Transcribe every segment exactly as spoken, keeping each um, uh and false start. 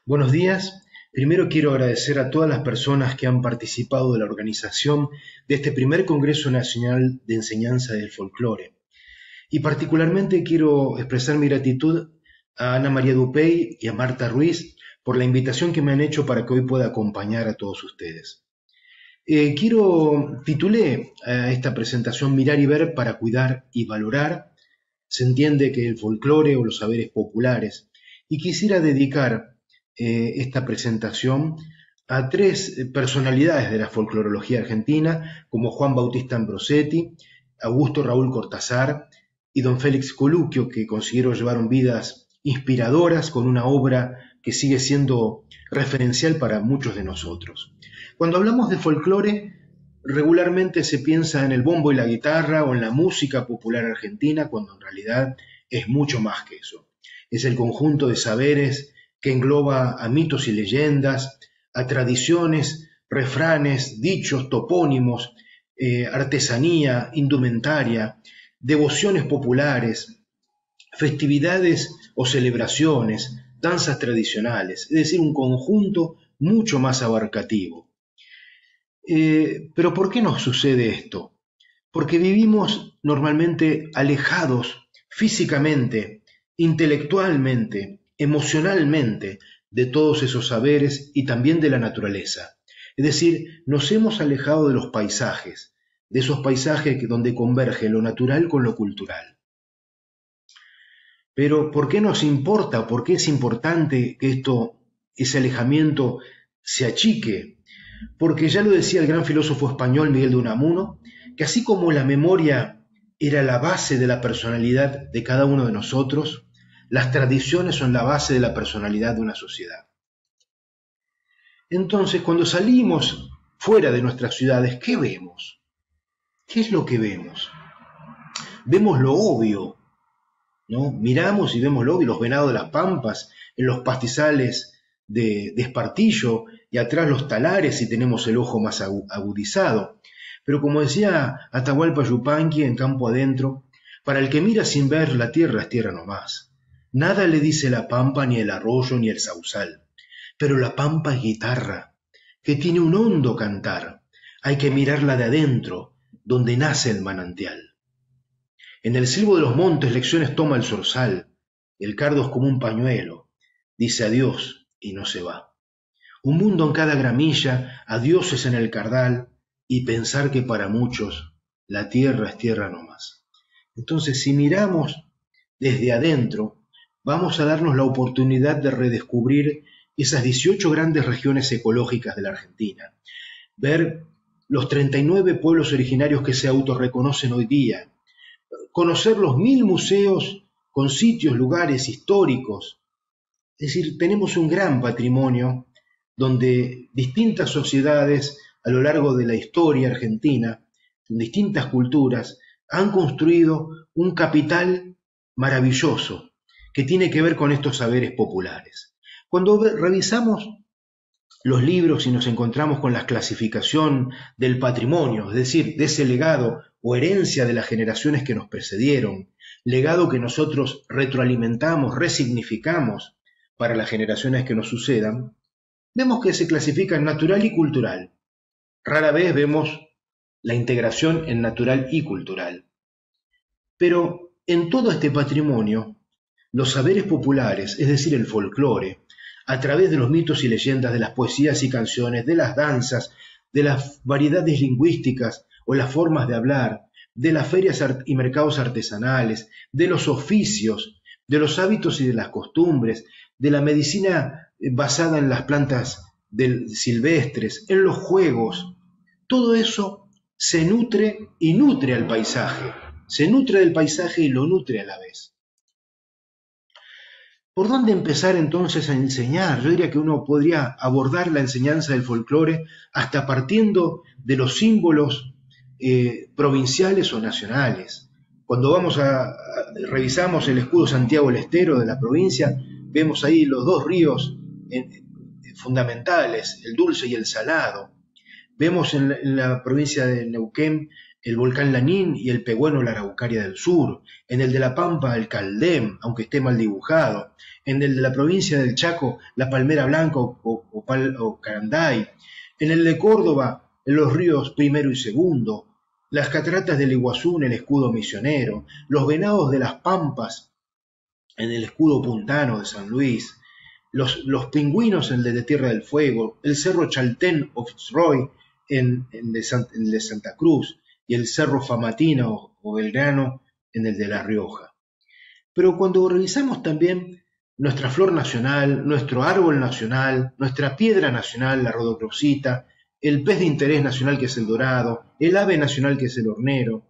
Buenos días. Primero quiero agradecer a todas las personas que han participado de la organización de este primer Congreso Nacional de Enseñanza del Folclore. Y particularmente quiero expresar mi gratitud a Ana María Dupey y a Marta Ruiz por la invitación que me han hecho para que hoy pueda acompañar a todos ustedes. Eh, quiero, titulé a esta presentación Mirar y ver para cuidar y valorar. Se entiende que el folclore o los saberes populares. Y quisiera dedicar eh, esta presentación a tres personalidades de la folclorología argentina, como Juan Bautista Ambrosetti, Augusto Raúl Cortázar y don Félix Coluccio, que consiguieron llevar vidas inspiradoras con una obra que sigue siendo referencial para muchos de nosotros. Cuando hablamos de folclore, regularmente se piensa en el bombo y la guitarra o en la música popular argentina, cuando en realidad es mucho más que eso. Es el conjunto de saberes que engloba a mitos y leyendas, a tradiciones, refranes, dichos, topónimos, eh, artesanía, indumentaria, devociones populares, festividades o celebraciones, danzas tradicionales, es decir, un conjunto mucho más abarcativo. Eh, pero ¿por qué nos sucede esto? Porque vivimos normalmente alejados físicamente, intelectualmente, emocionalmente de todos esos saberes y también de la naturaleza. Es decir, nos hemos alejado de los paisajes, de esos paisajes donde converge lo natural con lo cultural. Pero ¿por qué nos importa? ¿Por qué es importante que esto, ese alejamiento se achique? Porque ya lo decía el gran filósofo español Miguel de Unamuno, que así como la memoria era la base de la personalidad de cada uno de nosotros, las tradiciones son la base de la personalidad de una sociedad. Entonces, cuando salimos fuera de nuestras ciudades, ¿qué vemos? ¿Qué es lo que vemos? Vemos lo obvio, ¿no? Miramos y vemos lo obvio, los venados de las pampas, en los pastizales de, de Espartillo, y atrás los talares y tenemos el ojo más agudizado. Pero como decía Atahualpa Yupanqui en Campo Adentro, para el que mira sin ver, la tierra es tierra nomás. Nada le dice la pampa, ni el arroyo, ni el sausal. Pero la pampa es guitarra, que tiene un hondo cantar. Hay que mirarla de adentro, donde nace el manantial. En el silbo de los montes lecciones toma el zorzal. El cardo es como un pañuelo. Dice adiós y no se va. Un mundo en cada gramilla, a dioses en el cardal, y pensar que para muchos la tierra es tierra nomás. Entonces, si miramos desde adentro, vamos a darnos la oportunidad de redescubrir esas dieciocho grandes regiones ecológicas de la Argentina, ver los treinta y nueve pueblos originarios que se autorreconocen hoy día, conocer los mil museos con sitios, lugares históricos. Es decir, tenemos un gran patrimonio donde distintas sociedades a lo largo de la historia argentina, distintas culturas, han construido un capital maravilloso que tiene que ver con estos saberes populares. Cuando revisamos los libros y nos encontramos con la clasificación del patrimonio, es decir, de ese legado o herencia de las generaciones que nos precedieron, legado que nosotros retroalimentamos, resignificamos para las generaciones que nos sucedan, vemos que se clasifica en natural y cultural. Rara vez vemos la integración en natural y cultural. Pero en todo este patrimonio, los saberes populares, es decir, el folclore, a través de los mitos y leyendas, de las poesías y canciones, de las danzas, de las variedades lingüísticas o las formas de hablar, de las ferias y mercados artesanales, de los oficios, de los hábitos y de las costumbres, de la medicina basada en las plantas del, silvestres, en los juegos, todo eso se nutre y nutre al paisaje, se nutre del paisaje y lo nutre a la vez. ¿Por dónde empezar entonces a enseñar? Yo diría que uno podría abordar la enseñanza del folclore hasta partiendo de los símbolos eh, provinciales o nacionales. Cuando vamos a, a revisamos el escudo Santiago del Estero de la provincia, vemos ahí los dos ríos eh, fundamentales, el dulce y el salado. Vemos en la, en la provincia de Neuquén el volcán Lanín y el Pegüeno la Araucaria del Sur, en el de La Pampa el Caldem, aunque esté mal dibujado, en el de la provincia del Chaco la Palmera Blanca o, o, o, Pal, o Caranday, en el de Córdoba en los ríos Primero y Segundo, las cataratas del Iguazú en el escudo misionero, los venados de las Pampas en el escudo puntano de San Luis, los, los pingüinos en el de Tierra del Fuego, el cerro Chaltén o Fitzroy en, en, de San, en el de Santa Cruz y el cerro Famatina o, o Belgrano en el de La Rioja. Pero cuando revisamos también nuestra flor nacional, nuestro árbol nacional, nuestra piedra nacional, la rodocrosita, el pez de interés nacional que es el dorado, el ave nacional que es el hornero,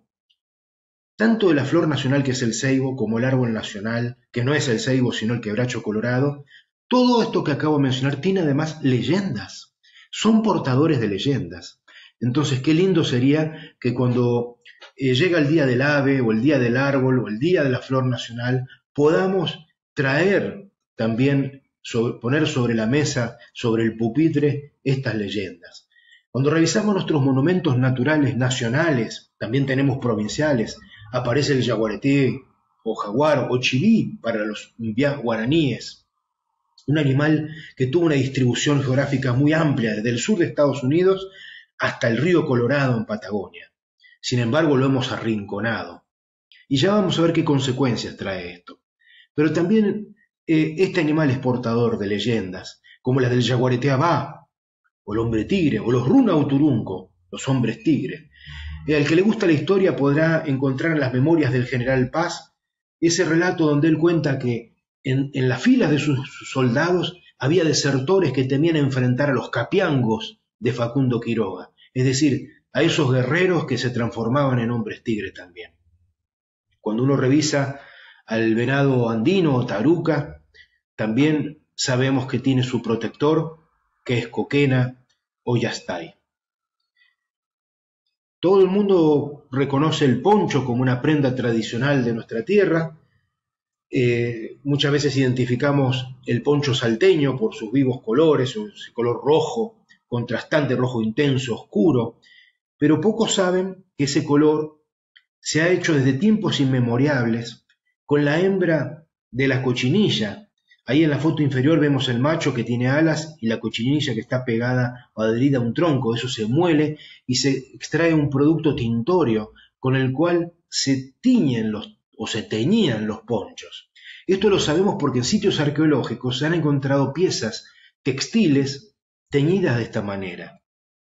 tanto de la flor nacional que es el ceibo como el árbol nacional, que no es el ceibo sino el quebracho colorado, todo esto que acabo de mencionar tiene además leyendas, son portadores de leyendas. Entonces qué lindo sería que cuando eh, llega el día del ave o el día del árbol o el día de la flor nacional, podamos traer también, sobre, poner sobre la mesa, sobre el pupitre, estas leyendas. Cuando revisamos nuestros monumentos naturales nacionales, también tenemos provinciales, aparece el yaguareté o jaguar o chiví para los guaraníes, un animal que tuvo una distribución geográfica muy amplia desde el sur de Estados Unidos hasta el río Colorado en Patagonia. Sin embargo, lo hemos arrinconado. Y ya vamos a ver qué consecuencias trae esto. Pero también eh, este animal es portador de leyendas, como las del yaguareté abá, o el hombre tigre, o los runa uturunco, los hombres tigre. Eh, al que le gusta la historia podrá encontrar en las memorias del general Paz ese relato donde él cuenta que en, en las filas de sus, sus soldados había desertores que temían enfrentar a los capiangos de Facundo Quiroga, es decir, a esos guerreros que se transformaban en hombres tigre también. Cuando uno revisa al venado andino o taruca, también sabemos que tiene su protector, que es Coquena o Yastay. Todo el mundo reconoce el poncho como una prenda tradicional de nuestra tierra. Eh, muchas veces identificamos el poncho salteño por sus vivos colores, su color rojo, contrastante, rojo intenso, oscuro, pero pocos saben que ese color se ha hecho desde tiempos inmemorables con la hembra de la cochinilla. Ahí en la foto inferior vemos el macho que tiene alas y la cochinilla que está pegada o adherida a un tronco. Eso se muele y se extrae un producto tintorio con el cual se tiñen los, o se teñían los ponchos. Esto lo sabemos porque en sitios arqueológicos se han encontrado piezas textiles teñidas de esta manera.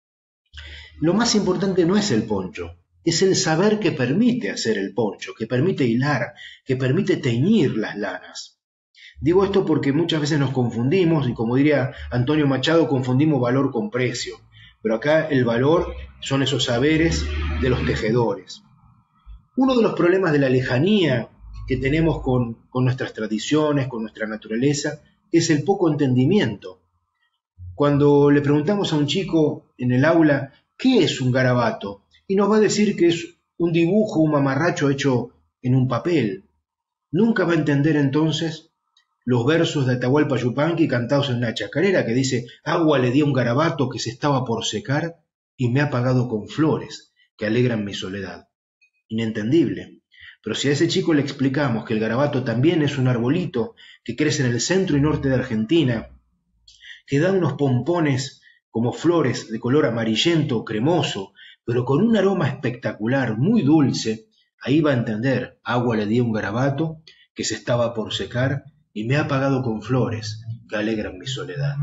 Lo más importante no es el poncho, es el saber que permite hacer el poncho, que permite hilar, que permite teñir las lanas. Digo esto porque muchas veces nos confundimos, y como diría Antonio Machado, confundimos valor con precio. Pero acá el valor son esos saberes de los tejedores. Uno de los problemas de la lejanía que tenemos con, con nuestras tradiciones, con nuestra naturaleza, es el poco entendimiento. Cuando le preguntamos a un chico en el aula, ¿qué es un garabato? Y nos va a decir que es un dibujo, un mamarracho hecho en un papel. Nunca va a entender entonces los versos de Atahualpa Yupanqui cantados en una chacarera que dice: agua le di a un garabato que se estaba por secar y me ha pagado con flores que alegran mi soledad. Inentendible. Pero si a ese chico le explicamos que el garabato también es un arbolito que crece en el centro y norte de Argentina, que da unos pompones como flores de color amarillento, cremoso, pero con un aroma espectacular, muy dulce, ahí va a entender: agua le di a un garabato que se estaba por secar y me ha pagado con flores que alegran mi soledad.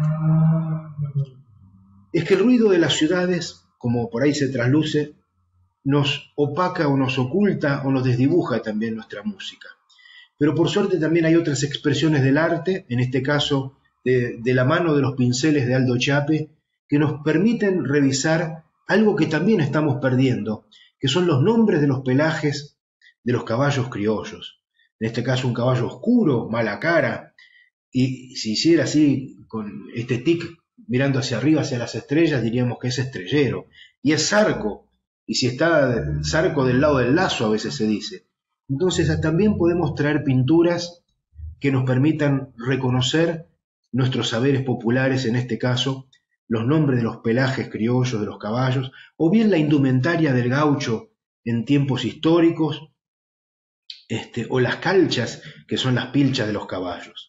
Es que el ruido de las ciudades, como por ahí se trasluce, nos opaca o nos oculta o nos desdibuja también nuestra música. Pero por suerte también hay otras expresiones del arte, en este caso de, de la mano de los pinceles de Aldo Chiappe, que nos permiten revisar algo que también estamos perdiendo, que son los nombres de los pelajes de los caballos criollos. En este caso un caballo oscuro, mala cara, y si hiciera así con este tic mirando hacia arriba, hacia las estrellas, diríamos que es estrellero, y es zarco, y si está zarco del lado del lazo a veces se dice. Entonces también podemos traer pinturas que nos permitan reconocer nuestros saberes populares, en este caso los nombres de los pelajes criollos de los caballos, o bien la indumentaria del gaucho en tiempos históricos, este, o las calchas, que son las pilchas de los caballos.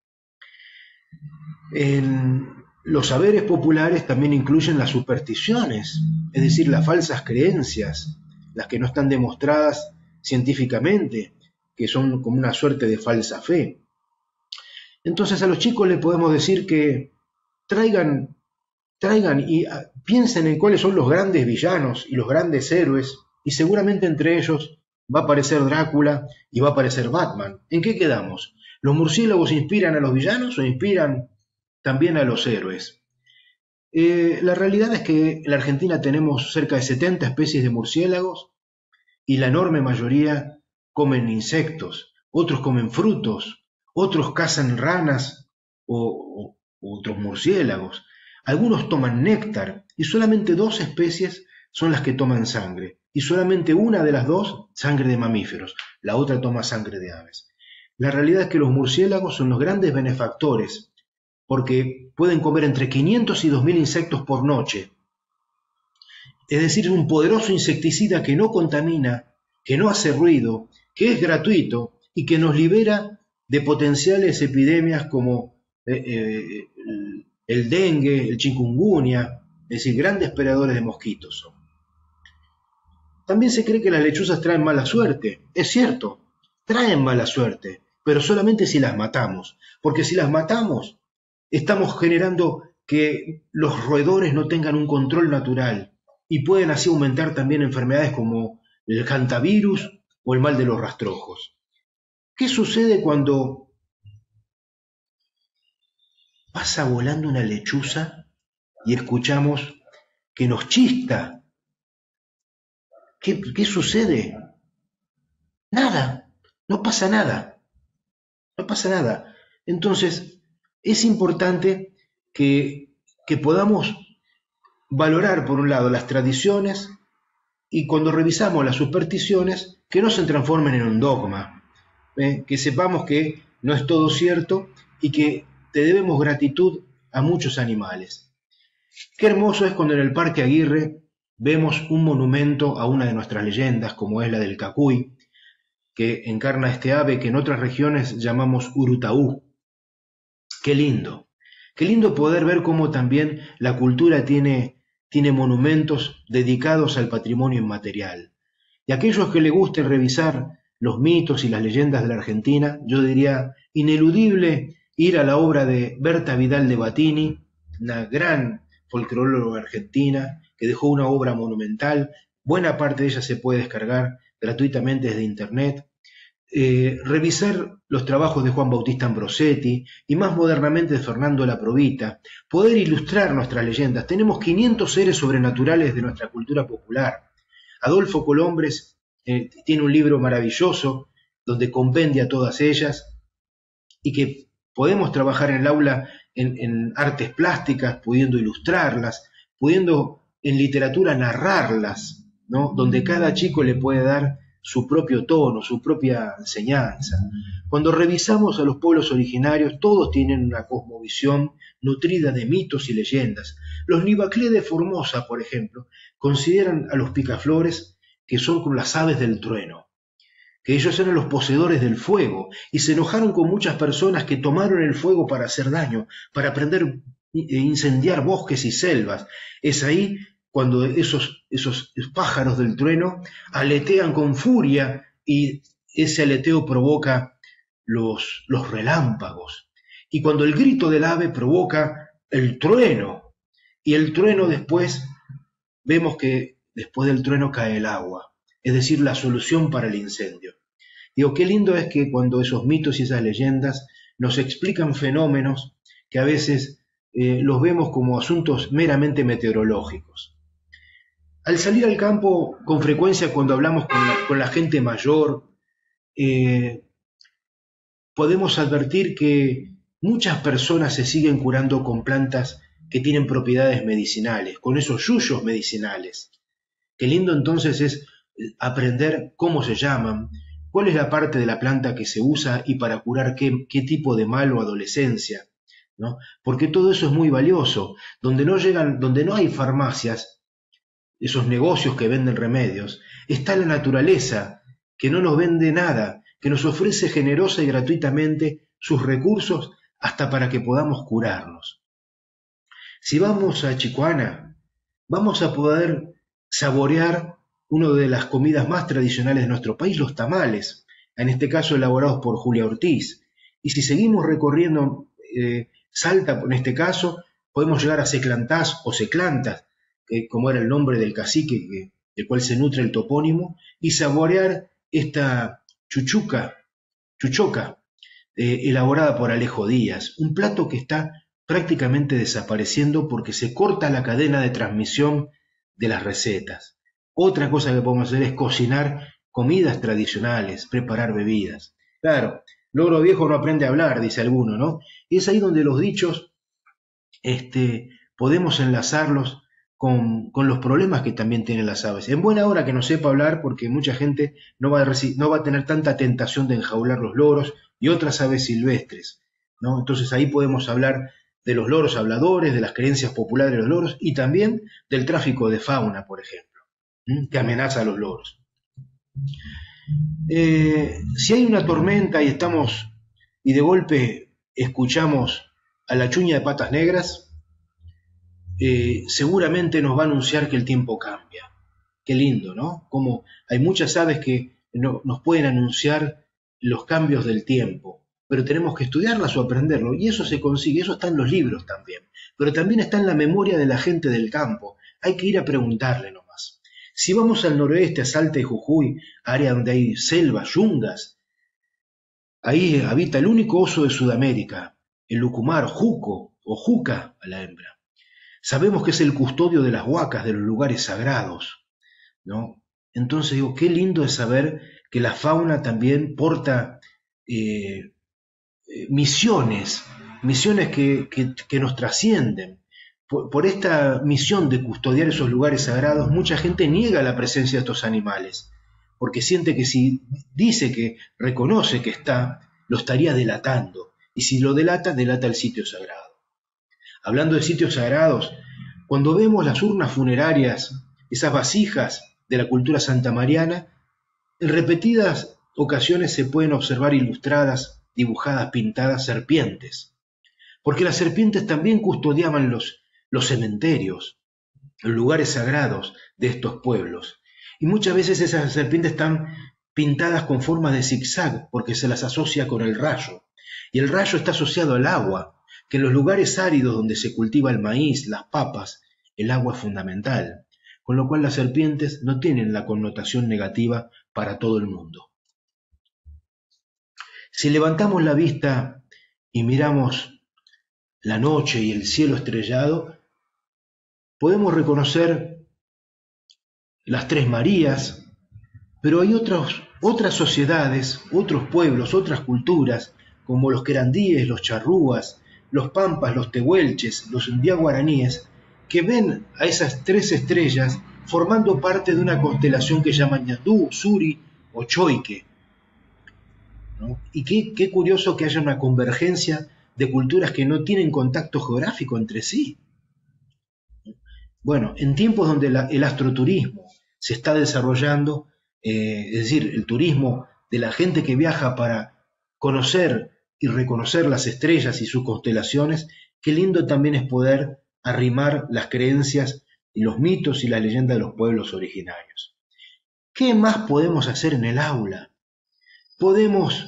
En los saberes populares también incluyen las supersticiones, es decir, las falsas creencias, las que no están demostradas científicamente, que son como una suerte de falsa fe. Entonces a los chicos les podemos decir que traigan, traigan y piensen en cuáles son los grandes villanos y los grandes héroes, y seguramente entre ellos va a aparecer Drácula y va a aparecer Batman. ¿En qué quedamos? ¿Los murciélagos inspiran a los villanos o inspiran también a los héroes? Eh, la realidad es que en la Argentina tenemos cerca de setenta especies de murciélagos y la enorme mayoría comen insectos, otros comen frutos, otros cazan ranas o, o otros murciélagos. Algunos toman néctar y solamente dos especies son las que toman sangre, y solamente una de las dos sangre de mamíferos, la otra toma sangre de aves. La realidad es que los murciélagos son los grandes benefactores, porque pueden comer entre quinientos y dos mil insectos por noche. Es decir, un poderoso insecticida que no contamina, que no hace ruido, que es gratuito y que nos libera de potenciales epidemias como eh, eh, el, el dengue, el chikungunya, es decir, grandes predadores de mosquitos son. También se cree que las lechuzas traen mala suerte. Es cierto, traen mala suerte, pero solamente si las matamos, porque si las matamos, estamos generando que los roedores no tengan un control natural y pueden así aumentar también enfermedades como el hantavirus o el mal de los rastrojos. ¿Qué sucede cuando pasa volando una lechuza y escuchamos que nos chista? ¿Qué, qué sucede? Nada, no pasa nada, no pasa nada. Entonces, es importante que, que podamos valorar, por un lado, las tradiciones y cuando revisamos las supersticiones, que no se transformen en un dogma, ¿eh? Que sepamos que no es todo cierto y que te debemos gratitud a muchos animales. Qué hermoso es cuando en el Parque Aguirre vemos un monumento a una de nuestras leyendas, como es la del Cacuy, que encarna este ave que en otras regiones llamamos Urutaú. Qué lindo, qué lindo poder ver cómo también la cultura tiene, tiene monumentos dedicados al patrimonio inmaterial. Y a aquellos que les guste revisar los mitos y las leyendas de la Argentina, yo diría ineludible ir a la obra de Berta Vidal de Batini, una gran folcloróloga argentina que dejó una obra monumental. Buena parte de ella se puede descargar gratuitamente desde internet. Eh, revisar los trabajos de Juan Bautista Ambrosetti y más modernamente de Fernando La Provita, poder ilustrar nuestras leyendas. Tenemos quinientos seres sobrenaturales de nuestra cultura popular. Adolfo Colombres eh, tiene un libro maravilloso donde compendia todas ellas y que podemos trabajar en el aula en, en artes plásticas, pudiendo ilustrarlas, pudiendo en literatura narrarlas, ¿no? Donde cada chico le puede dar su propio tono, su propia enseñanza. Cuando revisamos a los pueblos originarios, todos tienen una cosmovisión nutrida de mitos y leyendas. Los Nibaclé de Formosa, por ejemplo, consideran a los picaflores que son como las aves del trueno, que ellos eran los poseedores del fuego y se enojaron con muchas personas que tomaron el fuego para hacer daño, para prender e incendiar bosques y selvas. Es ahí cuando esos, esos pájaros del trueno aletean con furia y ese aleteo provoca los, los relámpagos. Y cuando el grito del ave provoca el trueno, y el trueno después, vemos que después del trueno cae el agua, es decir, la solución para el incendio. Digo, qué lindo es que cuando esos mitos y esas leyendas nos explican fenómenos que a veces eh, los vemos como asuntos meramente meteorológicos. Al salir al campo, con frecuencia cuando hablamos con la, con la gente mayor, eh, podemos advertir que muchas personas se siguen curando con plantas que tienen propiedades medicinales, con esos yuyos medicinales. Qué lindo entonces es aprender cómo se llaman, cuál es la parte de la planta que se usa y para curar qué, qué tipo de mal o adolecencia. ¿no? Porque todo eso es muy valioso. Donde no llegan, donde no hay farmacias, esos negocios que venden remedios, está la naturaleza, que no nos vende nada, que nos ofrece generosa y gratuitamente sus recursos hasta para que podamos curarnos. Si vamos a Chicoana, vamos a poder saborear una de las comidas más tradicionales de nuestro país, los tamales, en este caso elaborados por Julia Ortiz. Y si seguimos recorriendo eh, Salta, en este caso, podemos llegar a Seclantás o Seclantas, que, como era el nombre del cacique que, del cual se nutre el topónimo, y saborear esta chuchuca, chuchoca, eh, elaborada por Alejo Díaz, un plato que está prácticamente desapareciendo porque se corta la cadena de transmisión de las recetas. Otra cosa que podemos hacer es cocinar comidas tradicionales, preparar bebidas. Claro, logro viejo no aprende a hablar, dice alguno, ¿no? Y es ahí donde los dichos este, podemos enlazarlos con, con los problemas que también tienen las aves. En buena hora que no sepa hablar, porque mucha gente no va a, no va a tener tanta tentación de enjaular los loros y otras aves silvestres, ¿no? Entonces ahí podemos hablar de los loros habladores, de las creencias populares de los loros y también del tráfico de fauna, por ejemplo, ¿m? que amenaza a los loros. Eh, si hay una tormenta y estamos y de golpe escuchamos a la chuña de patas negras, eh, seguramente nos va a anunciar que el tiempo cambia. Qué lindo, ¿no? Como hay muchas aves que no, nos pueden anunciar los cambios del tiempo, pero tenemos que estudiarlas o aprenderlo, y eso se consigue, eso está en los libros también, pero también está en la memoria de la gente del campo, hay que ir a preguntarle nomás. Si vamos al noroeste, a Salta y Jujuy, área donde hay selvas, yungas, ahí habita el único oso de Sudamérica, el lucumar, juco o juca a la hembra. Sabemos que es el custodio de las huacas, de los lugares sagrados, ¿no? Entonces digo, qué lindo es saber que la fauna también porta eh, misiones, misiones que, que, que nos trascienden. Por, por esta misión de custodiar esos lugares sagrados, mucha gente niega la presencia de estos animales, porque siente que si dice que reconoce que está, lo estaría delatando, y si lo delata, delata el sitio sagrado. Hablando de sitios sagrados, cuando vemos las urnas funerarias, esas vasijas de la cultura santamariana, en repetidas ocasiones se pueden observar ilustradas, dibujadas, pintadas serpientes, porque las serpientes también custodiaban los, los cementerios, los lugares sagrados de estos pueblos, y muchas veces esas serpientes están pintadas con formas de zigzag, porque se las asocia con el rayo, y el rayo está asociado al agua, que en los lugares áridos donde se cultiva el maíz, las papas, el agua es fundamental, con lo cual las serpientes no tienen la connotación negativa para todo el mundo. Si levantamos la vista y miramos la noche y el cielo estrellado, podemos reconocer las Tres Marías, pero hay otros, otras sociedades, otros pueblos, otras culturas, como los querandíes, los charrúas, los pampas, los tehuelches, los indiá guaraníes, que ven a esas tres estrellas formando parte de una constelación que llaman Ñandú, Suri o Choique, ¿no? Y qué, qué curioso que haya una convergencia de culturas que no tienen contacto geográfico entre sí. Bueno, en tiempos donde la, el astroturismo se está desarrollando, eh, es decir, el turismo de la gente que viaja para conocer y reconocer las estrellas y sus constelaciones, qué lindo también es poder arrimar las creencias y los mitos y la leyenda de los pueblos originarios. ¿Qué más podemos hacer en el aula? Podemos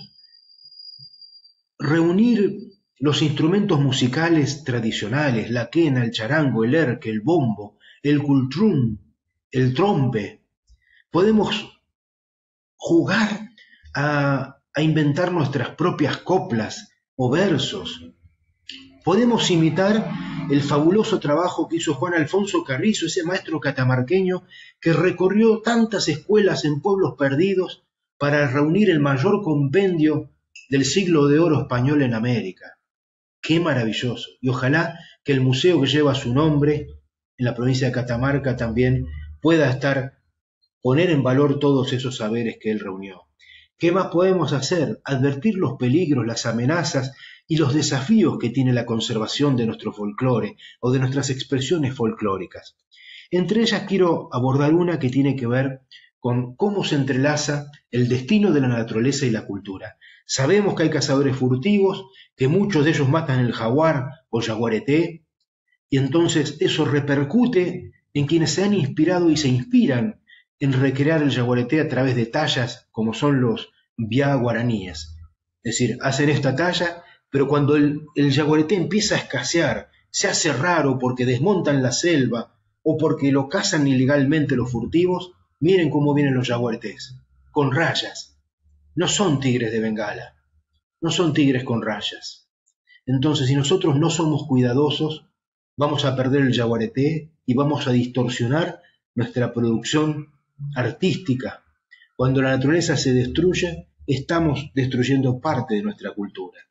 reunir los instrumentos musicales tradicionales, la quena, el charango, el erque, el bombo, el cultrún, el trompe. Podemos jugar a, a inventar nuestras propias coplas o versos. Podemos imitar el fabuloso trabajo que hizo Juan Alfonso Carrizo, ese maestro catamarqueño que recorrió tantas escuelas en pueblos perdidos para reunir el mayor compendio del siglo de oro español en América. ¡Qué maravilloso! Y ojalá que el museo que lleva su nombre en la provincia de Catamarca también pueda estar, poner en valor todos esos saberes que él reunió. ¿Qué más podemos hacer? Advertir los peligros, las amenazas y los desafíos que tiene la conservación de nuestro folclore o de nuestras expresiones folclóricas. Entre ellas quiero abordar una que tiene que ver con cómo se entrelaza el destino de la naturaleza y la cultura. Sabemos que hay cazadores furtivos, que muchos de ellos matan el jaguar o jaguareté, y entonces eso repercute en quienes se han inspirado y se inspiran en recrear el jaguareté a través de tallas como son los biá guaraníes. Es decir, hacen esta talla, pero cuando el, el jaguareté empieza a escasear, se hace raro porque desmontan la selva o porque lo cazan ilegalmente los furtivos, miren cómo vienen los jaguaretés, con rayas. No son tigres de Bengala, no son tigres con rayas. Entonces, si nosotros no somos cuidadosos, vamos a perder el jaguareté y vamos a distorsionar nuestra producción artística. Cuando la naturaleza se destruye, estamos destruyendo parte de nuestra cultura.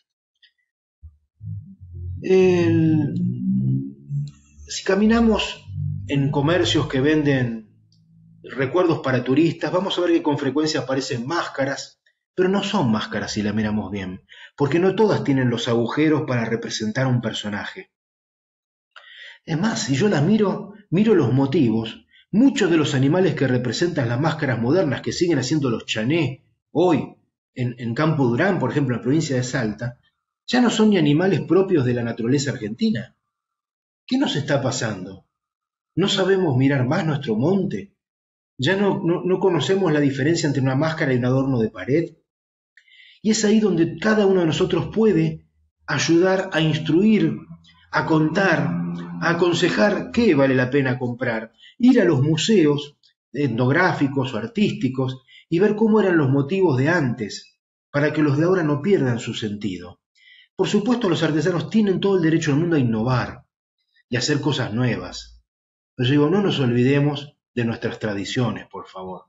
El... Si caminamos en comercios que venden recuerdos para turistas, vamos a ver que con frecuencia aparecen máscaras, pero no son máscaras si la miramos bien, porque no todas tienen los agujeros para representar un personaje. Es más, si yo las miro, miro los motivos, muchos de los animales que representan las máscaras modernas que siguen haciendo los chané hoy en, en Campo Durán, por ejemplo, en la provincia de Salta, ya no son ni animales propios de la naturaleza argentina. ¿Qué nos está pasando? ¿No sabemos mirar más nuestro monte? ¿Ya no, no, no conocemos la diferencia entre una máscara y un adorno de pared? Y es ahí donde cada uno de nosotros puede ayudar a instruir, a contar, a aconsejar qué vale la pena comprar, ir a los museos etnográficos o artísticos y ver cómo eran los motivos de antes, para que los de ahora no pierdan su sentido. Por supuesto, los artesanos tienen todo el derecho del mundo a innovar y a hacer cosas nuevas. Pero yo digo, no nos olvidemos de nuestras tradiciones, por favor.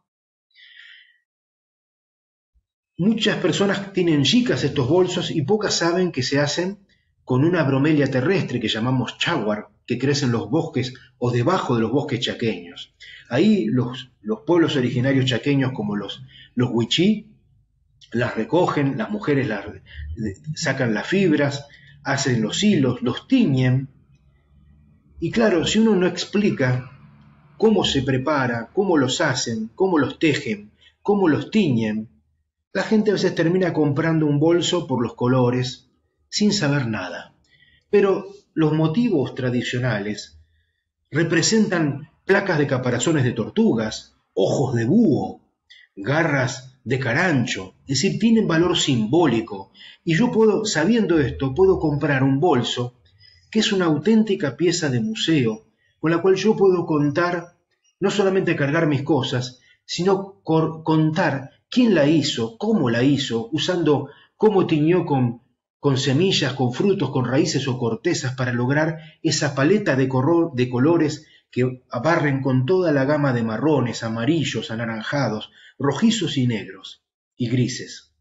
Muchas personas tienen chicas estos bolsos y pocas saben que se hacen con una bromelia terrestre que llamamos chaguar, que crece en los bosques o debajo de los bosques chaqueños. Ahí los, los pueblos originarios chaqueños como los, los huichí las recogen, las mujeres las, sacan las fibras, hacen los hilos, los tiñen. Y claro, si uno no explica cómo se prepara, cómo los hacen, cómo los tejen, cómo los tiñen, la gente a veces termina comprando un bolso por los colores, sin saber nada. Pero los motivos tradicionales representan placas de caparazones de tortugas, ojos de búho, garras de carancho, es decir, tienen valor simbólico. Y yo puedo, sabiendo esto, puedo comprar un bolso que es una auténtica pieza de museo, con la cual yo puedo contar, no solamente cargar mis cosas, sino contar quién la hizo, cómo la hizo, usando cómo tiñó con, con semillas, con frutos, con raíces o cortezas para lograr esa paleta de, color, de colores que abarren con toda la gama de marrones, amarillos, anaranjados, rojizos y negros, y grises.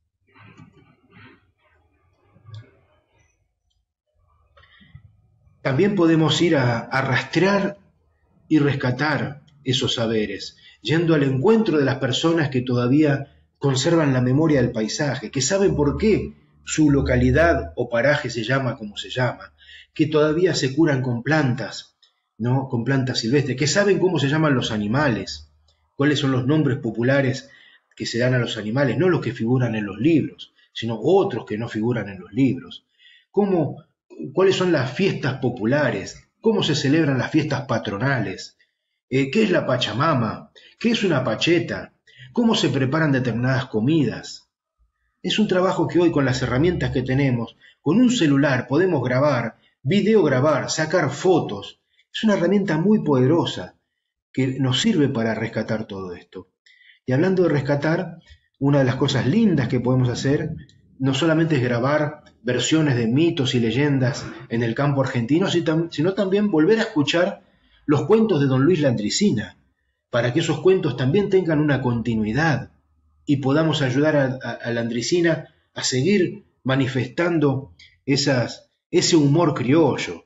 También podemos ir a, a rastrear y rescatar esos saberes, yendo al encuentro de las personas que todavía conservan la memoria del paisaje, que saben por qué su localidad o paraje se llama como se llama, que todavía se curan con plantas, ¿no? Con plantas silvestres, que saben cómo se llaman los animales, cuáles son los nombres populares que se dan a los animales, no los que figuran en los libros, sino otros que no figuran en los libros. Cómo, cuáles son las fiestas populares, cómo se celebran las fiestas patronales, eh, qué es la Pachamama, qué es una pacheta, cómo se preparan determinadas comidas. Es un trabajo que hoy con las herramientas que tenemos, con un celular podemos grabar, videograbar, sacar fotos. Es una herramienta muy poderosa que nos sirve para rescatar todo esto. Y hablando de rescatar, una de las cosas lindas que podemos hacer no solamente es grabar versiones de mitos y leyendas en el campo argentino, sino también volver a escuchar los cuentos de don Luis Landricina, para que esos cuentos también tengan una continuidad y podamos ayudar a, a, a Landricina a seguir manifestando esas, ese humor criollo.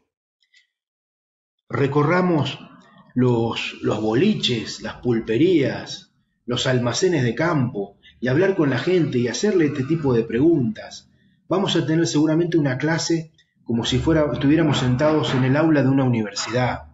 Recorramos los, los boliches, las pulperías, los almacenes de campo y hablar con la gente y hacerle este tipo de preguntas. vamos a tener seguramente una clase como si fuera, estuviéramos sentados en el aula de una universidad.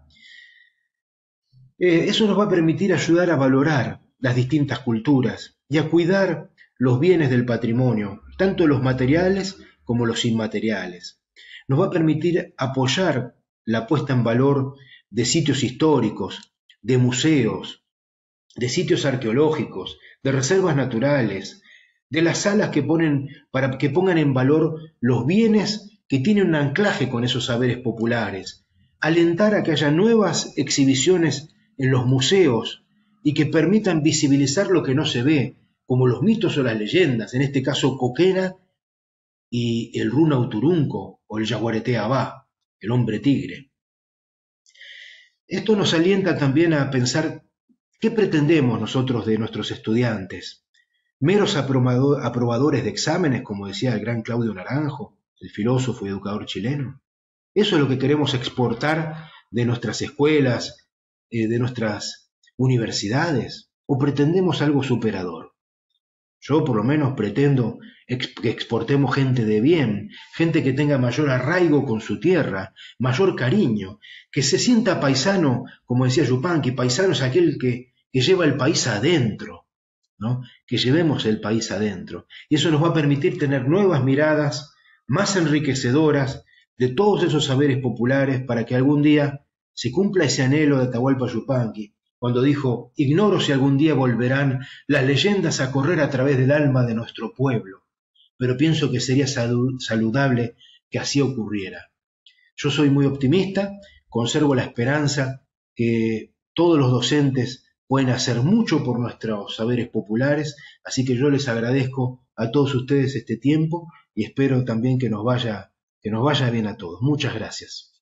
Eh, eso nos va a permitir ayudar a valorar las distintas culturas y a cuidar los bienes del patrimonio, tanto los materiales como los inmateriales. Nos va a permitir apoyar la puesta en valor de sitios históricos, de museos, de sitios arqueológicos, de reservas naturales, de las salas que ponen para que pongan en valor los bienes que tienen un anclaje con esos saberes populares, alentar a que haya nuevas exhibiciones en los museos y que permitan visibilizar lo que no se ve, como los mitos o las leyendas, en este caso Coquena y el Runa Uturunco o el Yaguareté Abá, el hombre tigre. Esto nos alienta también a pensar qué pretendemos nosotros de nuestros estudiantes. Meros aprobadores de exámenes, como decía el gran Claudio Naranjo, el filósofo y educador chileno. Eso es lo que queremos exportar de nuestras escuelas, eh, de nuestras universidades, o pretendemos algo superador. Yo por lo menos pretendo ex que exportemos gente de bien, gente que tenga mayor arraigo con su tierra, mayor cariño, que se sienta paisano, como decía Yupanqui, paisano es aquel que, que lleva el país adentro, ¿no? Que llevemos el país adentro. Y eso nos va a permitir tener nuevas miradas, más enriquecedoras, de todos esos saberes populares para que algún día se cumpla ese anhelo de Atahualpa Yupanqui, cuando dijo: ignoro si algún día volverán las leyendas a correr a través del alma de nuestro pueblo, pero pienso que sería saludable que así ocurriera. Yo soy muy optimista, conservo la esperanza que todos los docentes pueden hacer mucho por nuestros saberes populares, así que yo les agradezco a todos ustedes este tiempo y espero también que nos vaya, que nos vaya bien a todos. Muchas gracias.